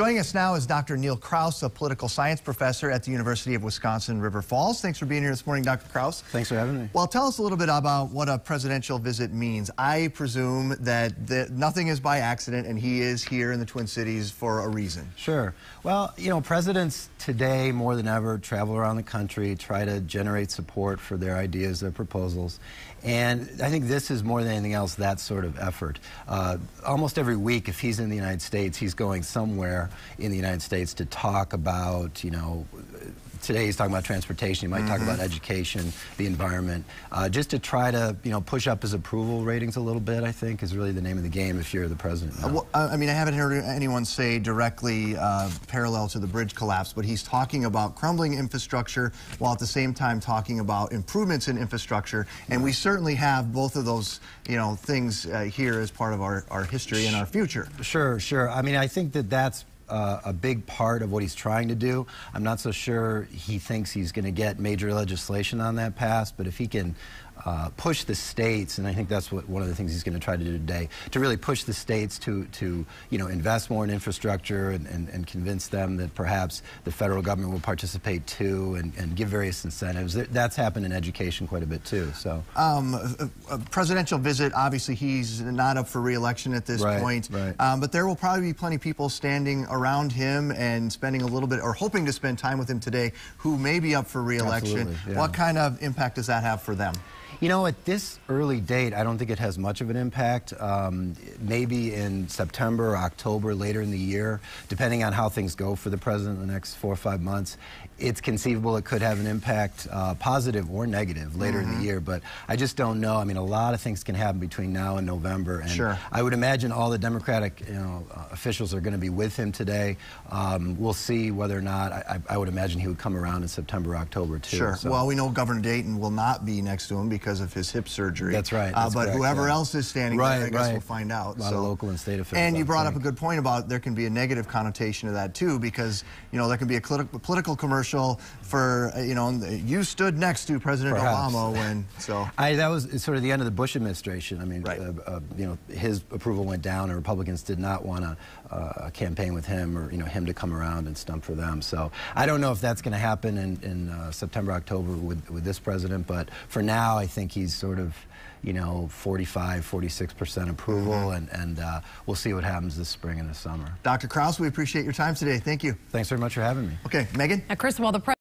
Joining us now is Dr. Neil Kraus, a political science professor at the University of Wisconsin River Falls. Thanks for being here this morning, Dr. Kraus. Thanks for having me. Well, tell us a little bit about what a presidential visit means. I presume that nothing is by accident, and he is here in the Twin Cities for a reason. Sure. Well, you know, presidents today more than ever travel around the country, try to generate support for their ideas, their proposals. And I think this is more than anything else that sort of effort. Almost every week, if he's in the United States, he's going somewhere in the United States to talk about, you know, today he's talking about transportation, he might talk about education, the environment, just to try to, you know, push up his approval ratings a little bit, I think, is really the name of the game if you're the president. Well, I mean, I haven't heard anyone say directly parallel to the bridge collapse, but he's talking about crumbling infrastructure while at the same time talking about improvements in infrastructure, and we certainly have both of those, you know, things here as part of our history and our future. Sure, sure. I mean, I think that that's a big part of what he's trying to do. I'm not so sure he thinks he's going to get major legislation on that passed, but if he can push the states, and I think that's what one of the things he's going to try to do today, to really push the states to you know, invest more in infrastructure and convince them that perhaps the federal government will participate too, and give various incentives. That's happened in education quite a bit too. So a presidential visit, obviously he's not up for re-election at this point, but there will probably be plenty of people standing around him and spending a little bit, or hoping to spend time with him today, who may be up for re-election. Yeah. What kind of impact does that have for them? You know, at this early date, I don't think it has much of an impact. Maybe in September or October, later in the year, depending on how things go for the president in the next 4 or 5 months, it's conceivable it could have an impact, positive or negative, later in the year. But I just don't know. I mean, a lot of things can happen between now and November. And I would imagine all the Democratic, you know, officials are going to be with him today. We'll see whether or not. I would imagine he would come around in September, October, too. Sure. So. Well, we know Governor Dayton will not be next to him because of his hip surgery. That's right. But correct, whoever else is standing there, I guess we'll find out. A lot of local and state officials. And you brought up a good point about there can be a negative connotation to that too, because, you know, there can be a political commercial for, you know, you stood next to President Obama when, so. That was sort of the end of the Bush administration. I mean, you know, his approval went down, and Republicans did not want to campaign with him, or, you know, him to come around and stump for them. So I don't know if that's going to happen in September, October with this president, but for now, I think he's sort of, you know, 45, 46% approval, and we'll see what happens this spring and this summer. Dr. Kraus, we appreciate your time today. Thank you. Thanks very much for having me. Okay, Megan? Chris, while the